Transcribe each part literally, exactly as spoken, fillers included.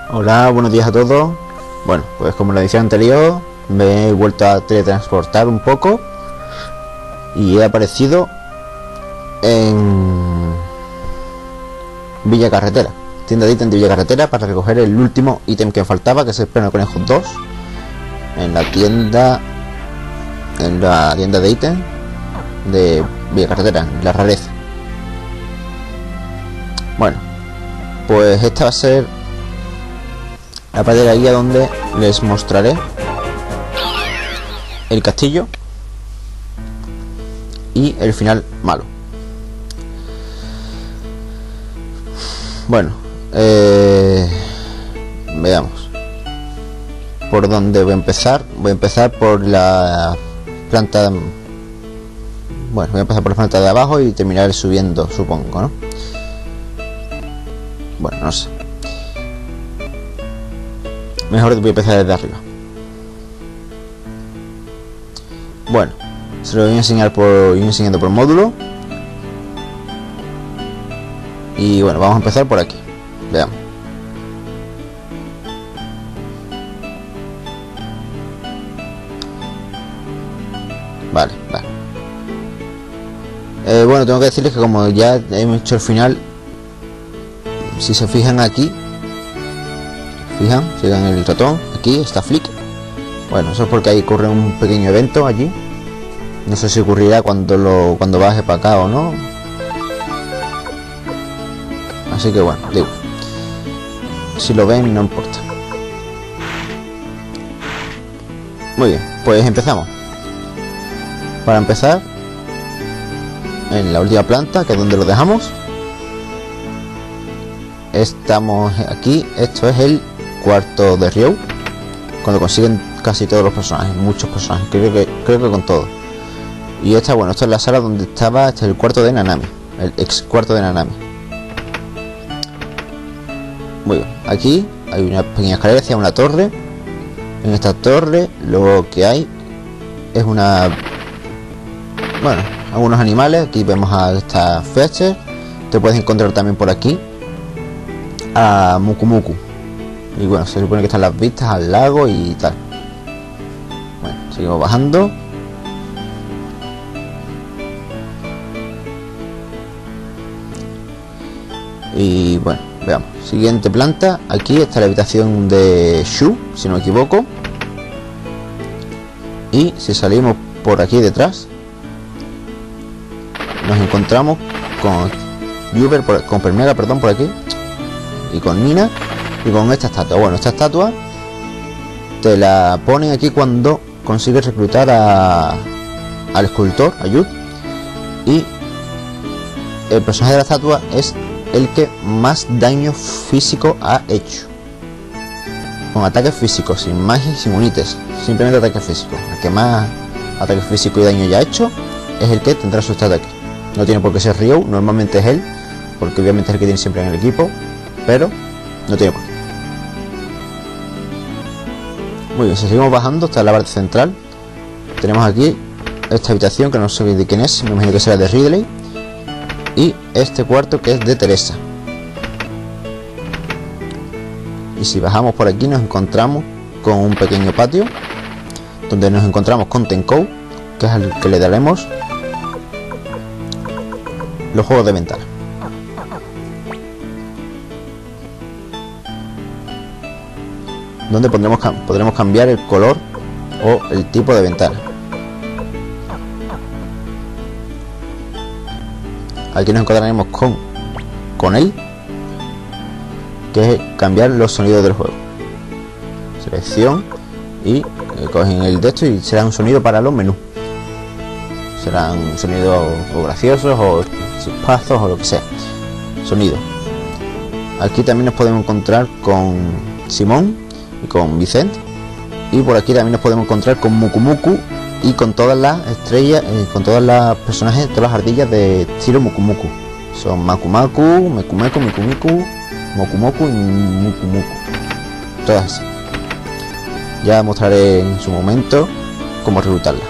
Hola, buenos días a todos. Bueno, pues como en la edición anterior me he vuelto a teletransportar un poco y he aparecido en Villa Carretera, tienda de ítem de Villa Carretera, para recoger el último ítem que me faltaba, que es el Pleno Conejo dos, en la tienda en la tienda de ítem de Villa Carretera, en la rareza. Bueno, pues esta va a ser la parte de la guía donde les mostraré el castillo y el final malo. Bueno, eh, veamos por dónde voy a empezar. Voy a empezar por la planta. Bueno, voy a empezar por la planta de abajo y terminar subiendo, supongo, ¿no? Bueno, no sé. Mejor voy a empezar desde arriba. Bueno, se lo voy a enseñar por voy enseñando por módulo. Y bueno, vamos a empezar por aquí. Veamos. Vale, vale. Eh, bueno, tengo que decirles que como ya hemos hecho el final, si se fijan aquí, fijan, sigan el ratón, aquí está Flick. Bueno, eso es porque ahí ocurre un pequeño evento allí. No sé si ocurrirá cuando lo cuando baje para acá o no. Así que bueno, digo, si lo ven no importa. Muy bien, pues empezamos. Para empezar, en la última planta, que es donde lo dejamos, estamos aquí. Esto es el cuarto de Ryu, cuando consiguen casi todos los personajes, muchos personajes, creo que creo que con todos. Y esta, bueno, esta es la sala donde estaba, este es el cuarto de Nanami, el ex cuarto de Nanami. Muy bien, aquí hay una pequeña escalera hacia una torre. En esta torre lo que hay es una, bueno, algunos animales. Aquí vemos a esta Fetcher. Te puedes encontrar también por aquí a Muku Muku. Y bueno, se supone que están las vistas al lago y tal. Bueno, seguimos bajando. Y bueno, veamos. Siguiente planta. Aquí está la habitación de Shu, si no me equivoco. Y si salimos por aquí detrás, nos encontramos con Yuber, con Permega, perdón, por aquí. Y con Nina. Y con esta estatua. Bueno, esta estatua te la ponen aquí cuando consigues reclutar a, al escultor, a Yud. Y el personaje de la estatua es el que más daño físico ha hecho, con ataques físicos, sin magia y sin unites, simplemente ataques físicos. El que más ataques físicos y daño ya ha hecho es el que tendrá su estatua aquí. No tiene por qué ser Ryu, normalmente es él, porque obviamente es el que tiene siempre en el equipo, pero no tiene por qué. Muy bien, si seguimos bajando hasta la parte central, tenemos aquí esta habitación que no sé de quién es, me imagino que será de Ridley. Y este cuarto que es de Teresa. Y si bajamos por aquí nos encontramos con un pequeño patio donde nos encontramos con Tenkou, que es al que le daremos los juegos de ventana. Donde pondremos, podremos cambiar el color o el tipo de ventana. Aquí nos encontraremos con con él, que es cambiar los sonidos del juego. Selección y eh, cogen el de esto y será un sonido para los menús. Serán sonidos o graciosos o chispazos o lo que sea. Sonido. Aquí también nos podemos encontrar con Simón y con Vicente. Y por aquí también nos podemos encontrar con Muku Muku y con todas las estrellas, eh, con todas las personajes, todas las ardillas de estilo Muku Muku. Son Maku Maku, Meku Meku, Miku Miku, Moku Moku y Muku Muku. Todas así. Ya mostraré en su momento cómo reclutarlas,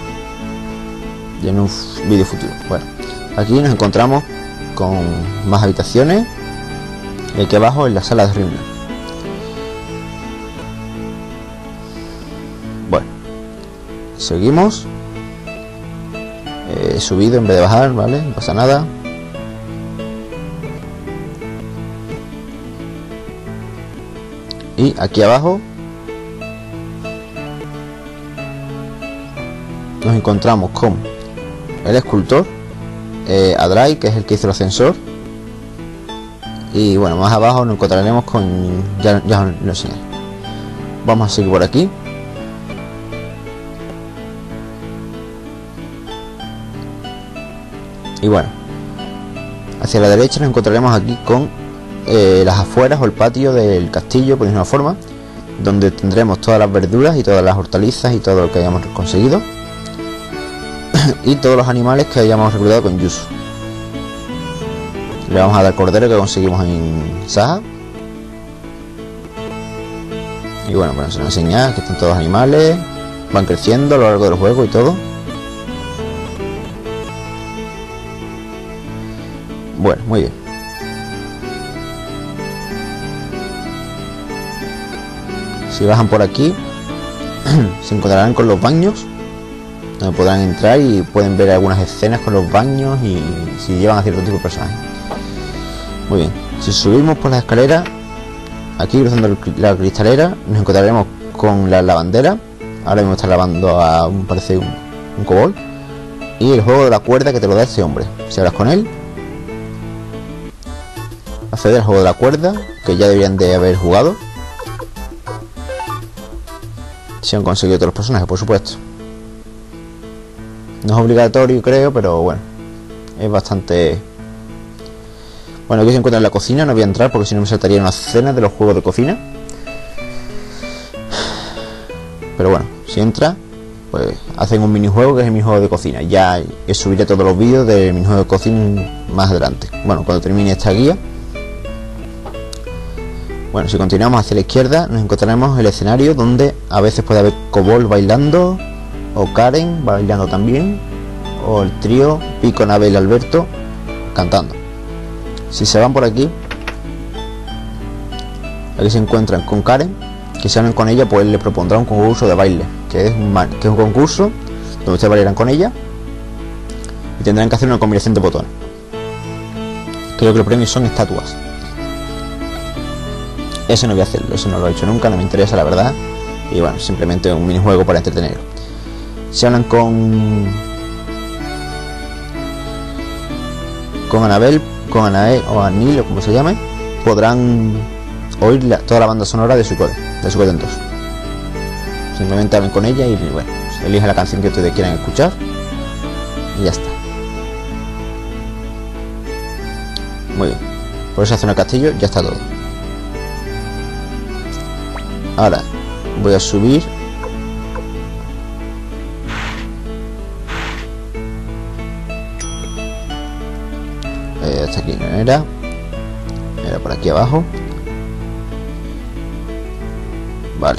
y en un vídeo futuro. Bueno, aquí nos encontramos con más habitaciones. Y aquí abajo en la sala de reunión. seguimos. He subido en vez de bajar, ¿vale? No pasa nada. Y aquí abajo nos encontramos con el escultor, eh, Adrai, que es el que hizo el ascensor. Y bueno, más abajo nos encontraremos con... ya, ya os lo enseñaré. Vamos a seguir por aquí. Y bueno, hacia la derecha nos encontraremos aquí con eh, las afueras o el patio del castillo, por una forma, donde tendremos todas las verduras y todas las hortalizas y todo lo que hayamos conseguido. Y todos los animales que hayamos reclutado con Yuzu. Le vamos a dar cordero que conseguimos en Saha. Y bueno, bueno, se nos enseña que están todos los animales, van creciendo a lo largo del juego y todo. Bueno, muy bien. Si bajan por aquí, se encontrarán con los baños, donde podrán entrar y pueden ver algunas escenas con los baños y si llevan a cierto tipo de personajes. Muy bien, si subimos por la escalera, aquí cruzando la cristalera, nos encontraremos con la lavandera. Ahora mismo está lavando a un, parece un, un kobold. Y el juego de la cuerda que te lo da este hombre. Si hablas con él, acceder al juego de la cuerda, que ya deberían de haber jugado. Si han conseguido todos los personajes, por supuesto. No es obligatorio, creo, pero bueno, es bastante... Bueno, aquí se encuentra en la cocina, no voy a entrar porque si no me saltarían unas escenas de los juegos de cocina. Pero bueno, si entra, pues hacen un minijuego que es el minijuego de cocina. Ya subiré todos los vídeos del minijuego de cocina más adelante. Bueno, cuando termine esta guía. Bueno, si continuamos hacia la izquierda, nos encontraremos el escenario donde a veces puede haber kobold bailando, o Karen bailando también, o el trío Pico, Nave y Alberto cantando. Si se van por aquí, aquí se encuentran con Karen, que si hablan con ella, pues le propondrá un concurso de baile, que es un, que es un concurso donde ustedes bailarán con ella y tendrán que hacer una combinación de botones. Creo que los premios son estatuas. Eso no voy a hacerlo, eso no lo he hecho nunca, no me interesa la verdad. Y bueno, simplemente un minijuego para entretener. Si hablan con con Anabel, con Anael o Anil o como se llame, podrán oír la, toda la banda sonora de su core, de su dos. Simplemente hablen con ella y bueno, pues, eligen la canción que ustedes quieran escuchar y ya está. Muy bien, por esa zona del castillo ya está todo. Ahora voy a subir eh, hasta aquí no era, era por aquí abajo. Vale,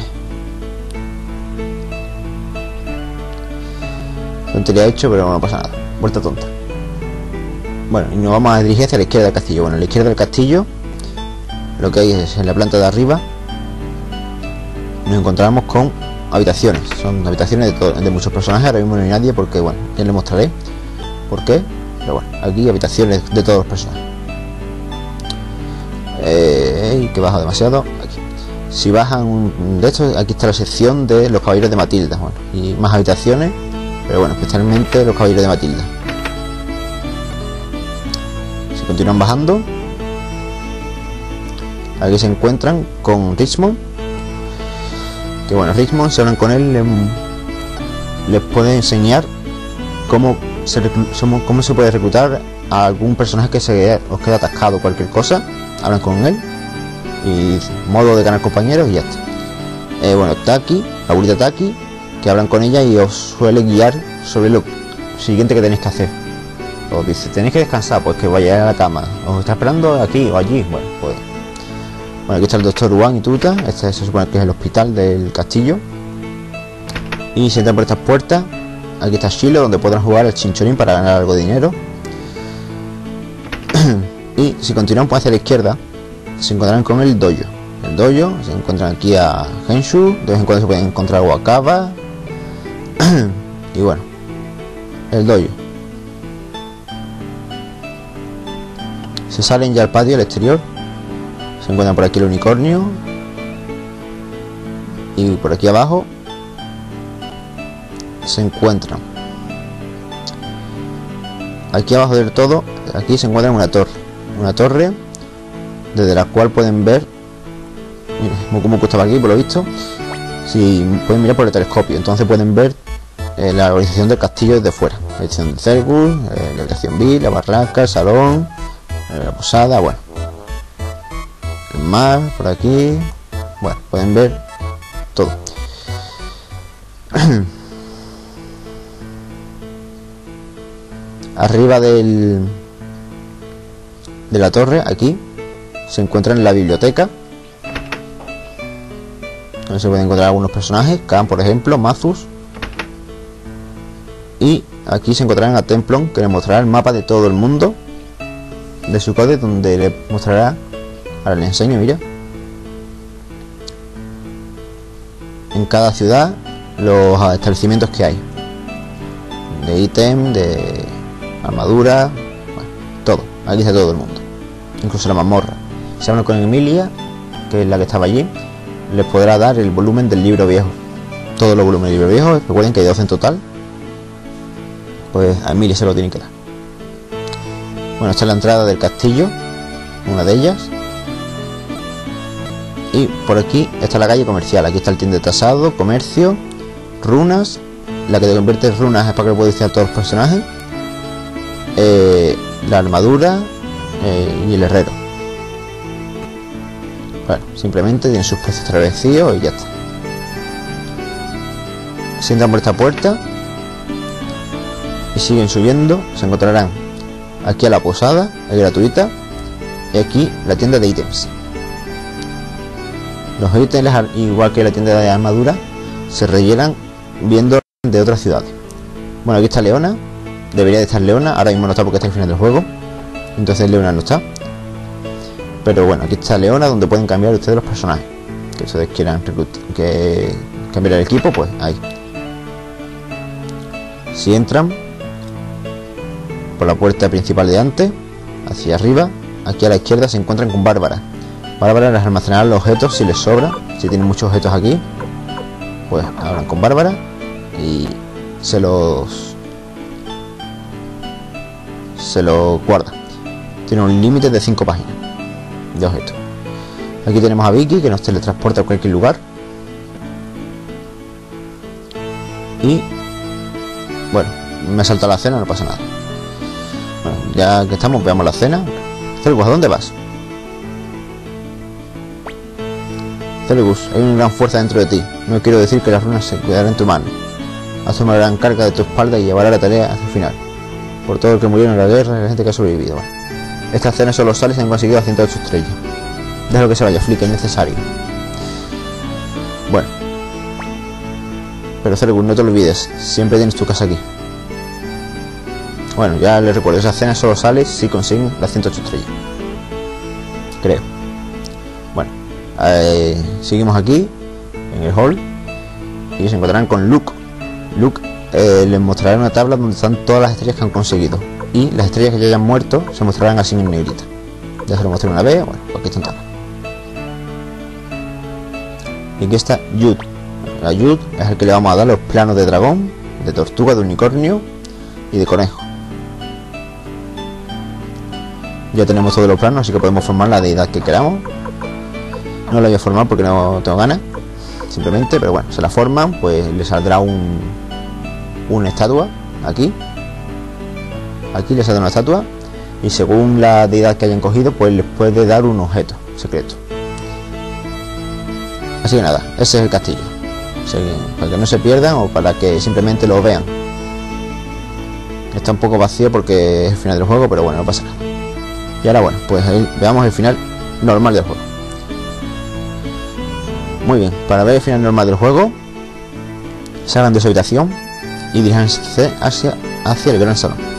tontería hecho, pero no pasa nada, vuelta tonta. Bueno, y nos vamos a dirigir hacia la izquierda del castillo. Bueno, a la izquierda del castillo lo que hay es en la planta de arriba. Nos encontramos con habitaciones, son habitaciones de, de muchos personajes. Ahora mismo no hay nadie porque, bueno, ya les mostraré por qué. Pero bueno, aquí habitaciones de todos los personajes. Eh, que bajo demasiado. Aquí. Si bajan de esto, aquí está la sección de los caballeros de Matilda. Bueno, y más habitaciones, pero bueno, especialmente los caballeros de Matilda. Si continúan bajando, aquí se encuentran con Richmond. Que bueno, Richmond, si hablan con él, les, les puede enseñar cómo se, cómo se puede reclutar a algún personaje que se os quede atascado, cualquier cosa. Hablan con él y modo de ganar compañeros y ya está. Eh, bueno, Taki, la abuelita Taki, que hablan con ella y os suele guiar sobre lo siguiente que tenéis que hacer. Os dice, tenéis que descansar, pues que vayáis a la cama. Os está esperando aquí o allí. Bueno, pues... Bueno, aquí está el doctor Juan y Tuta. Este se supone que es el hospital del castillo. Y si entran por estas puertas, aquí está Shiloh, donde podrán jugar el chinchorín para ganar algo de dinero. Y si continúan hacia la izquierda, se encontrarán con el dojo. El dojo, se encuentran aquí a Henshu. De vez en cuando se pueden encontrar a Wakaba, Y bueno, el dojo. Se salen ya al patio, al exterior. Se encuentran por aquí el unicornio. Y por aquí abajo se encuentran, aquí abajo del todo, aquí se encuentra una torre. Una torre desde la cual pueden ver, mira, Muku Muku estaba aquí por lo visto. Si pueden mirar por el telescopio, entonces pueden ver eh, la organización del castillo desde fuera. La habitación de Zergus, eh, la habitación B, la barraca, el salón, eh, la posada, bueno. El mar, por aquí. Bueno, pueden ver todo. Arriba del de la torre, aquí se encuentra en la biblioteca, donde se pueden encontrar algunos personajes, Khan por ejemplo, Mazus. Y aquí se encontrarán a Templon, que les mostrará el mapa de todo el mundo de su código, donde le mostrará, ahora le enseño, mira, en cada ciudad los establecimientos que hay, de ítem, de armadura, bueno, todo, aquí está todo el mundo, incluso la mazmorra. Si hablan con Emilia, que es la que estaba allí, les podrá dar el volumen del libro viejo, todos los volúmenes del libro viejo. Recuerden que hay doce en total, pues a Emilia se lo tienen que dar. Bueno, esta es la entrada del castillo, una de ellas. Y por aquí está la calle comercial. Aquí está el tienda de tasado, comercio, runas. La que te convierte en runas es para que lo puedas decir a todos los personajes. Eh, la armadura eh, y el herrero. Bueno, simplemente tienen sus precios establecidos y ya está. Si entran por esta puerta y siguen subiendo, se encontrarán aquí a la posada, es gratuita, y aquí la tienda de ítems. Los ítems, igual que la tienda de armadura, se rellenan viendo de otras ciudades. Bueno, aquí está Leona. Debería de estar Leona. Ahora mismo no está porque está al final del juego. Entonces Leona no está. Pero bueno, aquí está Leona, donde pueden cambiar ustedes los personajes. Que ustedes quieran que cambiar el equipo, pues ahí. Si entran por la puerta principal de antes, hacia arriba, aquí a la izquierda se encuentran con Bárbara. Bárbara les almacenará los objetos si les sobra. Si tienen muchos objetos aquí, pues hablan con Bárbara y se los se los guarda. Tiene un límite de cinco páginas de objetos. Aquí tenemos a Vicky, que nos teletransporta a cualquier lugar. Y bueno, me salta la cena, no pasa nada. Bueno, ya que estamos, veamos la cena. Zergus, ¿a dónde vas? Zergus, hay una gran fuerza dentro de ti. No quiero decir que las runas se quedarán en tu mano. Haz una gran carga de tu espalda y llevará la tarea hasta el final. Por todo el que murieron en la guerra y la gente que ha sobrevivido. Bueno, estas cenas solo sales y han conseguido a ciento ocho estrellas. Déjalo que se vaya, Flick, es necesario. Bueno. Pero Zergus, no te olvides, siempre tienes tu casa aquí. Bueno, ya les recuerdo, esas cenas solo sales si consiguen las ciento ocho estrellas. Creo. Bueno, eh, seguimos aquí, en el hall, y se encontrarán con Luke. Luke eh, les mostrará una tabla donde están todas las estrellas que han conseguido. Y las estrellas que ya hayan muerto se mostrarán así en negrita. Ya se lo mostré una vez, bueno, pues aquí están todas. Y aquí está Jude. La Jude es el que le vamos a dar los planos de dragón, de tortuga, de unicornio y de conejo. Ya tenemos todos los planos, así que podemos formar la deidad que queramos. No la voy a formar porque no tengo ganas, simplemente, pero bueno, se la forman, pues le saldrá un una estatua aquí. Aquí les saldrá una estatua y según la deidad que hayan cogido, pues les puede dar un objeto secreto. Así que nada, ese es el castillo. O sea, para que no se pierdan o para que simplemente lo vean. Está un poco vacío porque es el final del juego, pero bueno, no pasa nada. Y ahora bueno, pues ahí veamos el final normal del juego. Muy bien, para ver el final normal del juego, salgan de su habitación y diríjanse hacia, hacia el gran salón.